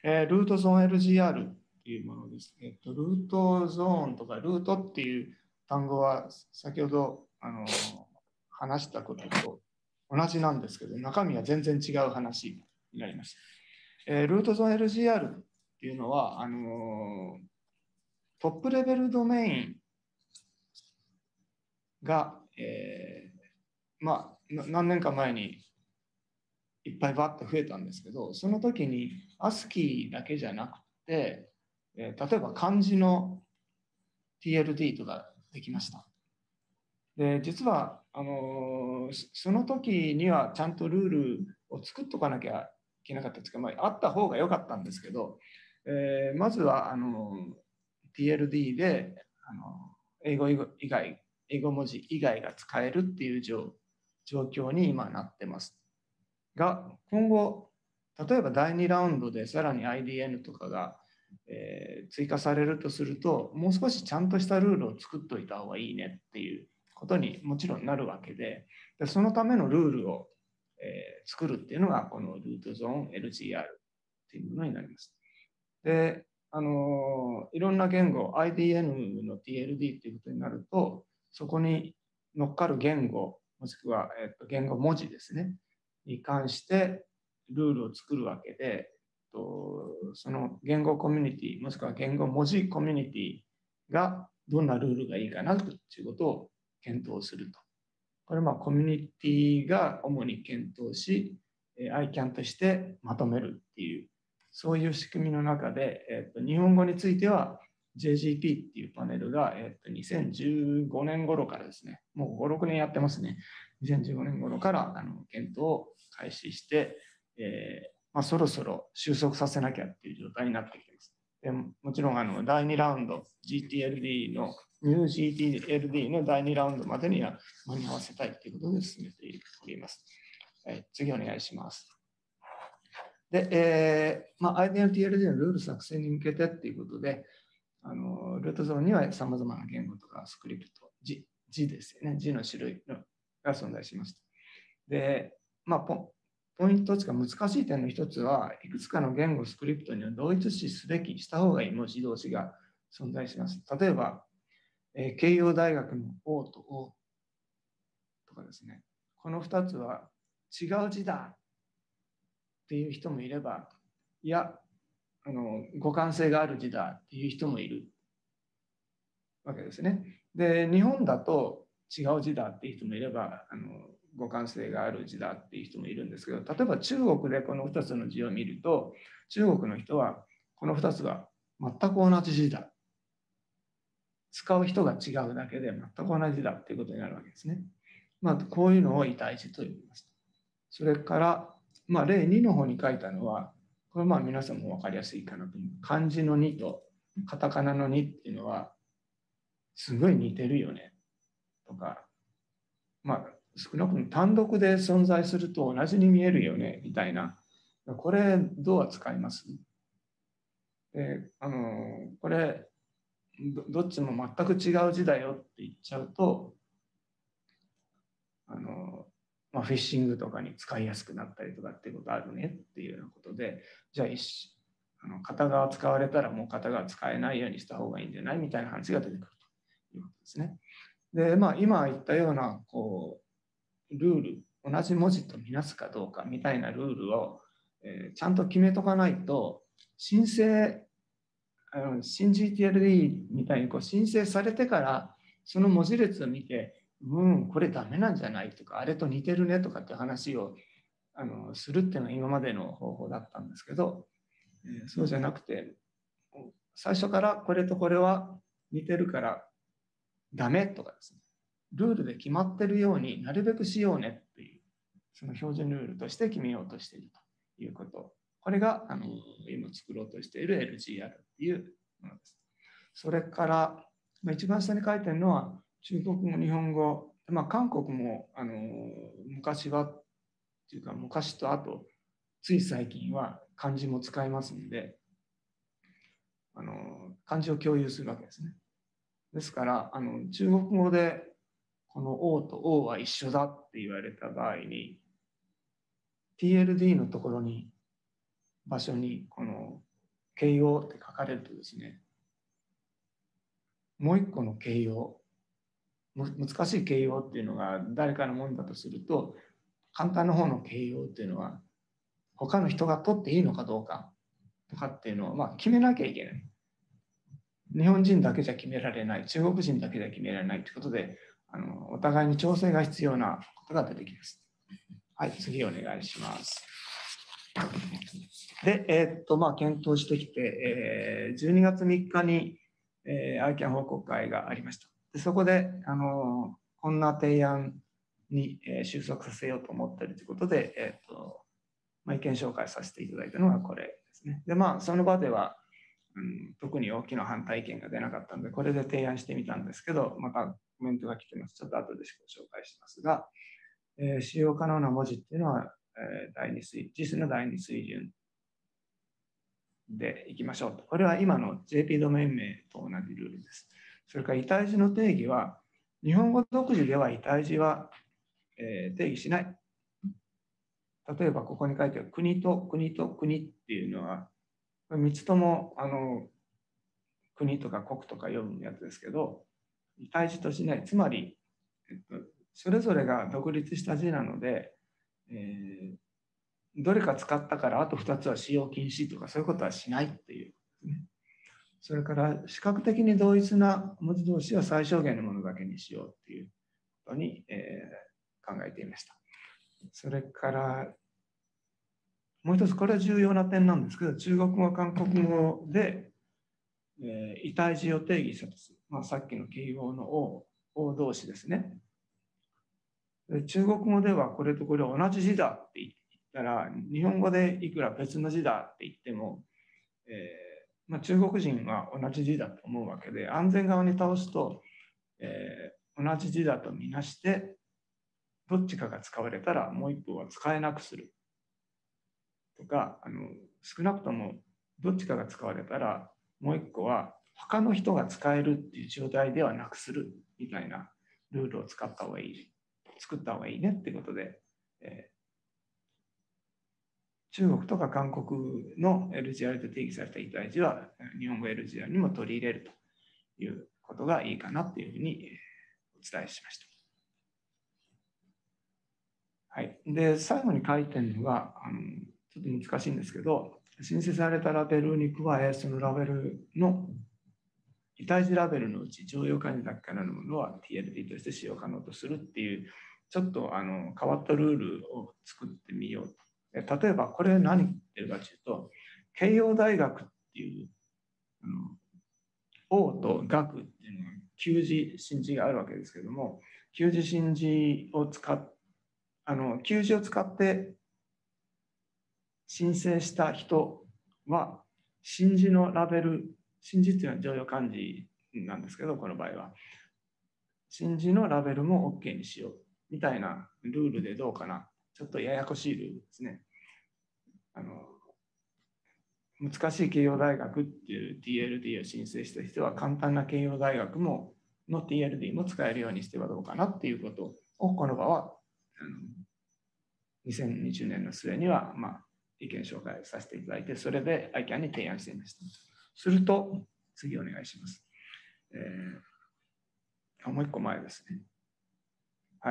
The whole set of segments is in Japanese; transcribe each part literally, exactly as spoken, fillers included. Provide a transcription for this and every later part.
えールートゾーン エルジーアール っていうものです。えっと、ルートゾーンとかルートっていう単語は先ほどあの話したことと同じなんですけど、中身は全然違う話になります。えールートゾーン エルジーアール っていうのは、あのトップレベルドメインが、えーまあ、何年か前にいっぱいバッと増えたんですけど、その時に アスキー だけじゃなくて、えー例えば漢字の ティーエルディー とかできました。で、実は、あのーその時にはちゃんとルールを作っとかなきゃいけなかったですけど、まあ、あった方が良かったんですけど、えーまずは、あのー ティーエルディー で、あのー英語以外、英語文字以外が使えるっていう状状況に今なってます。が、今後、例えばだいにラウンドでさらに アイディーエヌ とかが、えー追加されるとすると、もう少しちゃんとしたルールを作っといた方がいいねっていうことにもちろんなるわけで、でそのためのルールを、えー作るっていうのが、このルートゾーン エルジーアール っていうものになります。で、あのいろんな言語、アイディーエヌ の ティーエルディー っていうことになると、そこに乗っかる言語、もしくは、えっと、言語文字ですね、に関してルールを作るわけで、とその言語コミュニティ、もしくは言語文字コミュニティがどんなルールがいいかなということを検討すると。これはまあコミュニティが主に検討し、アイキャンとしてまとめるっていう、そういう仕組みの中で、えっと、日本語については ジェージーピー っていうパネルが、えっと、にせんじゅうごねん頃からですね、もうご、ろくねんやってますね。にせんじゅうごねん頃からあの検討を開始して、えーまあ、そろそろ収束させなきゃっていう状態になってきています。でももちろんあのだいにラウンド ジーティーエルディー のニュー ジーティーエルディー のだいにラウンドまでには間に合わせたいということで進めております。はい、次お願いします。で、えーまあ、アイディーエヌティーエルディー のルール作成に向けてっていうことで、あのルートゾーンにはさまざまな言語とかスクリプト、字, 字ですよね、字の種類のが存在します。で、まあ、ポポイントというか難しい点の一つは、いくつかの言語スクリプトには同一視すべき、した方がいい文字同士が存在します。例えば、えー、慶応大学の O と O とかですね、このふたつは違う字だっていう人もいれば、いや、あの互換性がある字だっていう人もいるわけですね。で、日本だと違う字だっていう人もいれば、あの互換性がある字だっていう人もいるんですけど、例えば中国でこのふたつの字を見ると、中国の人はこのふたつが全く同じ字だ。使う人が違うだけで全く同じだっていうことになるわけですね。まあ、こういうのを異体字と言います。それから、まあ、例にの方に書いたのは、これまあ皆さんも分かりやすいかなと思う。漢字のにとカタカナのにっていうのは、すごい似てるよねとか、まあ、少なくとも単独で存在すると同じに見えるよねみたいな、これどう扱います？で、あのこれどっちも全く違う字だよって言っちゃうと、あの、まあ、フィッシングとかに使いやすくなったりとかっていうことあるねっていうようなことで、じゃあ一あの片側使われたらもう片側使えないようにした方がいいんじゃないみたいな話が出てくるということですね。で、まあ、今言ったようなこうルール、同じ文字とみなすかどうかみたいなルールを、えー、ちゃんと決めとかないと、申請、あの新 ジーティーエルディー みたいにこう申請されてからその文字列を見て、うん、これダメなんじゃないとか、あれと似てるねとかって話をあのするっていうのが今までの方法だったんですけど、えー、そうじゃなくて、最初からこれとこれは似てるからダメとかですね、ルールで決まってるようになるべくしようねっていう、その標準ルールとして決めようとしているということ。これがあの今作ろうとしている エルジーアール っていうものです。それから、一番下に書いてるのは中国語、日本語、まあ、韓国もあの昔はっていうか昔とあとつい最近は漢字も使いますので、あの漢字を共有するわけですね。ですからあの中国語でこの O と O は一緒だって言われた場合に ティーエルディー のところに場所にこの形容って書かれるとですね、もう一個の形容、難しい形容っていうのが誰かのものだとすると、簡単な方の形容っていうのは、他の人が取っていいのかどうかとかっていうのを、まあ、決めなきゃいけない。日本人だけじゃ決められない、中国人だけじゃ決められないということで、あのお互いに調整が必要なことが出てきます。はい、次お願いします。で、えー、っと、まあ、検討してきて、えー、じゅうにがつみっかに、えー、アイキャン報告会がありました。でそこで、あのこんな提案に、えー、収束させようと思っているということで、えー、っとまあ、意見紹介させていただいたのがこれですね。で、まあ、その場では、うん、特に大きな反対意見が出なかったので、これで提案してみたんですけど、またコメントが来てます。ちょっと後でご紹介しますが、えー、使用可能な文字っていうのは、えー、第二水、実の第二水準でいきましょうと。これは今の ジェーピー ドメイン名と同じルールです。それから異体字の定義は、日本語独自では異体字は、えー、定義しない。例えばここに書いてある国と国と国っていうのは、みっつともあの国とか国とか読むやつですけど、異体字としない。つまり、えっと、それぞれが独立した字なので、えー、どれか使ったからあとふたつは使用禁止とかそういうことはしないっていう、ね。それから視覚的に同一な文字同士は最小限のものだけにしようっていうことに、えー、考えていました。それからもう一つこれは重要な点なんですけど、中国語韓国語で、えー、異体字を定義したとする、まあ、さっきの形容の O、O 同士ですね。中国語ではこれとこれ同じ字だって言ったら、日本語でいくら別の字だって言っても、えーまあ、中国人は同じ字だと思うわけで、安全側に倒すと、えー、同じ字だとみなして、どっちかが使われたらもう一方は使えなくするとか、あの少なくともどっちかが使われたらもう一個は他の人が使えるっていう状態ではなくするみたいなルールを使った方がいい、作った方がいいねってことで、えー、中国とか韓国の エルジーアール で定義された異体字は日本語 エルジーアール にも取り入れるということがいいかなっていうふうにお伝えしました。はい、で最後に書いてるのがあのちょっと難しいんですけど、申請されたラベルに加え、そのラベルの異体字ラベルのうち常用漢字だけからのものは ティーエルディー として使用可能とするっていう、ちょっとあの変わったルールを作ってみようと。例えばこれ何言ってるかというと、慶応大学っていうあの王と学っていうのが旧字新字があるわけですけども、旧字新字を使っあの旧字を使って申請した人は新字のラベル、新字っていうのは常用漢字なんですけど、この場合は新字のラベルも OK にしようみたいなルールでどうかな。ちょっとややこしいルールですね。あの難しい慶応大学っていう ティーエルディー を申請した人は簡単な慶応大学もの ティーエルディー も使えるようにしてはどうかなっていうことをこの場はあのにせんにじゅうねんの末には、まあ、意見紹介させていただいて、それで アイキャン に提案していました。すると、次お願いします。えー、もう一個前ですね。はい。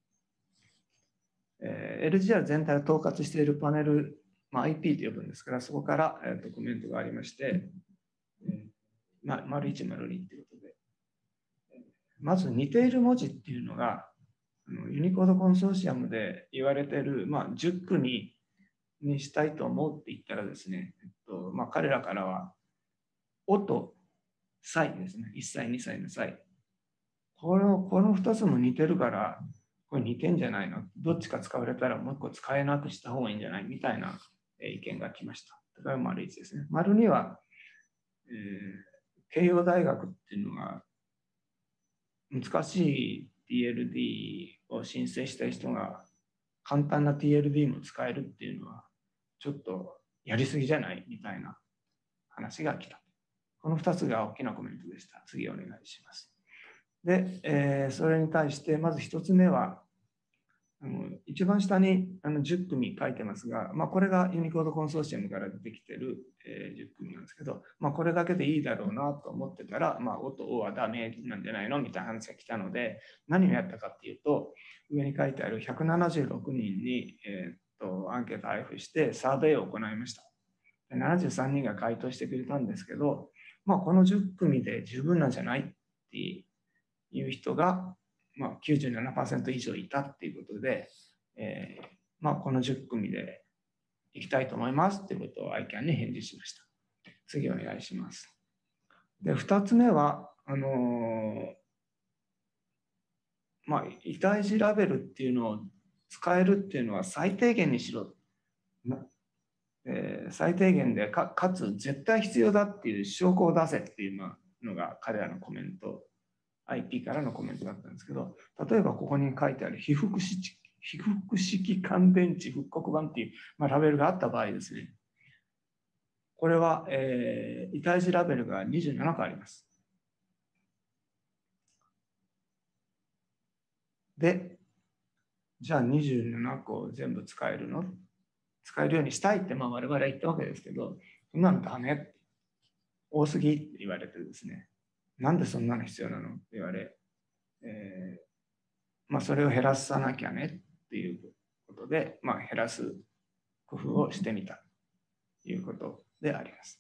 えー、エルジーアール 全体を統括しているパネル、まあ、アイピー と呼ぶんですから、そこから、えー、とコメントがありまして、えーま、丸いち、丸にということで、まず似ている文字っていうのが、あのユニコードコンソーシアムで言われている、まあ、じゅっくににしたいと思うって言ったらですね、えっとまあ、彼らからは、おとさいですね、いっさい、にさいのさい。このこのふたつも似てるから、これ似てんじゃないの、どっちか使われたらもう一個使えなくした方がいいんじゃないみたいな意見が来ました。だから丸いちですね。丸には、えー、慶応大学っていうのが難しい ティーエルディー を申請した人が簡単な ティーエルディー も使えるっていうのはちょっとやりすぎじゃないみたいな話が来た。このふたつが大きなコメントでした。次お願いします。で、えー、それに対してまずひとつめは、あの一番下にあのじゅっくみ書いてますが、まあ、これがユニコードコンソーシアムから出てきている、えー、じゅっくみんですけど、まあ、これだけでいいだろうなと思ってたら、まあ、おとおはダメなんじゃないのみたいな話が来たので、何をやったかっていうと、上に書いてあるひゃくななじゅうろくにんに、えー、っとアンケート配布してサーベイを行いました。ななじゅうさんにんが回答してくれたんですけど、まあ、このじゅっくみで十分なんじゃないっていう人が、まあ、きゅうじゅうななパーセント以上いたっていうことで、えーまあ、このじゅっくみでいきたいと思いますっていうことを アイキャン に返事しました。次お願いします。で、ふたつめは、あのー、まあ、遺体児ラベルっていうのを使えるっていうのは最低限にしろ。えー、最低限で か, かつ絶対必要だっていう証拠を出せっていうのが彼らのコメント、アイピー からのコメントだったんですけど、例えばここに書いてある被覆式被覆式乾電池復刻版っていう、まあ、ラベルがあった場合ですね、これは、えー、遺体児ラベルがにじゅうななこあります。で、じゃあにじゅうななこ全部使えるの使えるようにしたいって、まあ、我々は言ったわけですけど、そんなのダメ、多すぎって言われてですね、なんでそんなの必要なのって言われ、えーまあ、それを減らさなきゃねっていうことで、まあ、減らす工夫をしてみたということであります。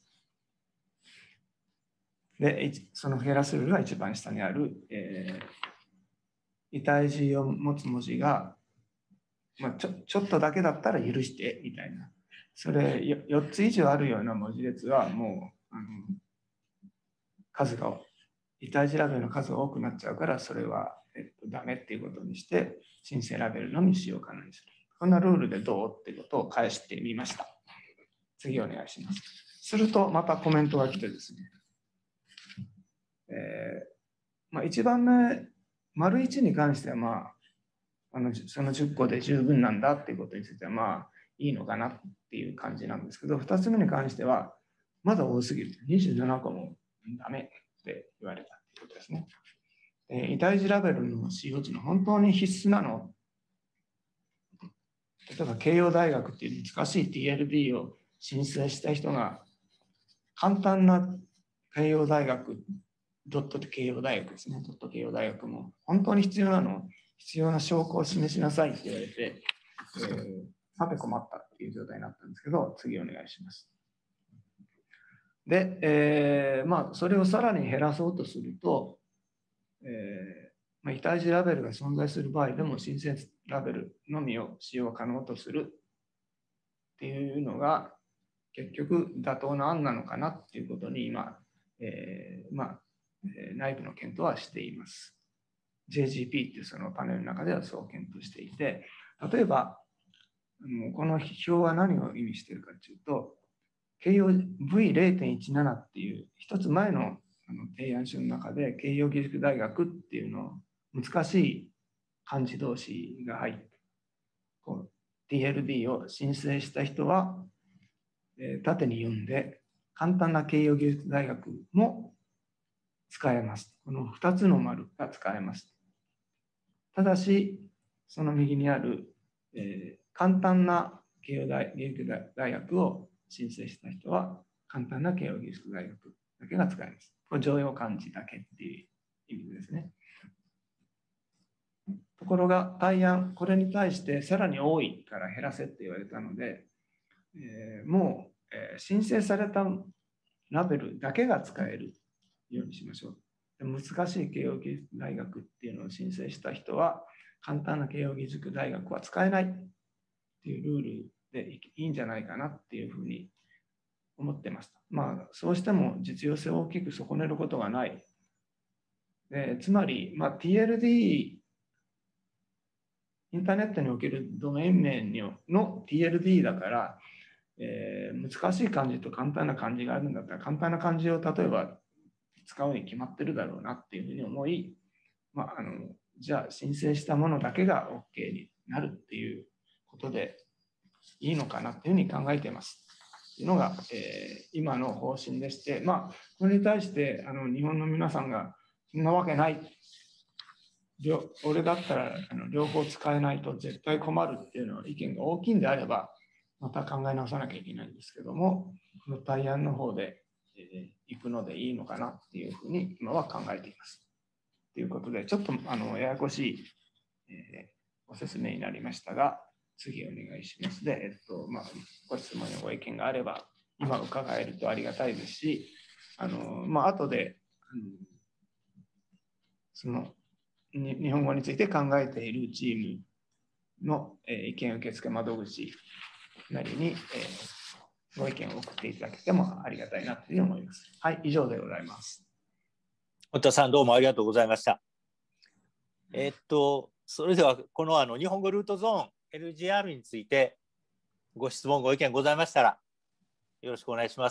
で、その減らすルールが一番下にある、えー、遺体児を持つ文字が、まあ、ちょちょっとだけだったら許してみたいな、それよっつ以上あるような文字列はもうあの数が遺体児ラベルの数が多くなっちゃうから、それは、えっと、ダメっていうことにして申請ラベルのみ使用可能にする。こんなルールでどうっていうことを返してみました。次お願いします。するとまたコメントが来てですね、えーまあ、いちばんめ、丸いちに関しては、まあ、あのそのじゅっこで十分なんだっていうことについては、まあいいのかなっていう感じなんですけど、ふたつめに関しては、まだ多すぎる。にじゅうななこもダメって言われたっていうことですね。えー、遺体児ラベルの使用時の本当に必須なの？例えば慶応大学っていう難しい ティーエルビー を申請した人が簡単な慶応大学ドットで慶応大学ですねドット慶応大学も本当に必要なの？必要な証拠を示しなさいって言われて、えー、さて困ったっていう状態になったんですけど、次お願いします。で、えー、まあそれをさらに減らそうとすると、えーまあ、遺体児ラベルが存在する場合でも申請ラベルのみを使用可能とするっていうのが結局妥当な案なのかなっていうことに今、えーまあ、内部の検討はしています。ジェイジーピー っていうそのパネルの中ではそう検討していて、例えばこの表は何を意味しているかというと、慶応 ブイゼロてんいちなな っていう一つ前のあの提案書の中で慶応義塾大学っていうの難しい漢字同士が入ってこう ティーエルビー を申請した人は、えー、縦に読んで簡単な慶応義塾大学も使えます。このふたつの丸が使えます。ただしその右にある、えー、簡単な慶応義塾大学を申請した人は簡単な慶応義塾大学だけが使えます。これ常用漢字だけっていう意味ですね。ところが対案、これに対してさらに多いから減らせって言われたので、えー、もう、えー、申請されたラベルだけが使えるようにしましょう。難しい慶應義塾大学っていうのを申請した人は、簡単な慶應義塾大学は使えないっていうルールでいいんじゃないかなっていうふうに思ってました。まあ、そうしても実用性を大きく損ねることがない。でつまり、まあ、ティーエルディー、インターネットにおけるドメイン名の ティーエルディー だから、えー、難しい漢字と簡単な漢字があるんだったら、簡単な漢字を例えば使うに決まってるだろうなっていうふうに思い、まあ、あのじゃあ申請したものだけが OK になるっていうことでいいのかなっていうふうに考えています。というのが、えー、今の方針でして、まあ、これに対してあの日本の皆さんがそんなわけない、俺だったらあの両方使えないと絶対困るっていうの意見が大きいんであれば、また考え直さなきゃいけないんですけども、この対案の方でえー、いくのでいいのかなっていうふうに今は考えています。ということで、ちょっとあのややこしい、えー、ご説明になりましたが、次お願いします。で、えっとまあ、ご質問やご意見があれば、今伺えるとありがたいですし、あのまあ後で、うん、その日本語について考えているチームの、えー、意見受付窓口なりに、えー、ご意見を送っていただけてもありがたいなというふうに思います。はい、以上でございます。 堀田さん、どうもありがとうございました。えー、っと、それでは、このあの日本語ルートゾーン エルジーアール についてご質問、ご意見ございましたら、よろしくお願いします。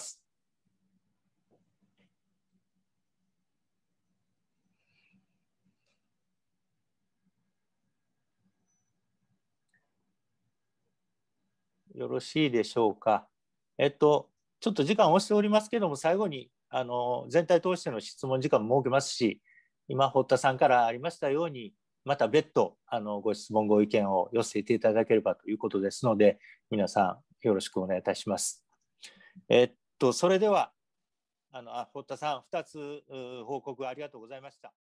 よろしいでしょうか。えっと、ちょっと時間を押しておりますけども、最後にあの全体通しての質問時間も設けますし、今、堀田さんからありましたように、また別途あのご質問、ご意見を寄せていただければということですので、皆さんよろしくお願いいたします。えっと、それでは、あのあ堀田さん、ふたつ報告ありがとうございました。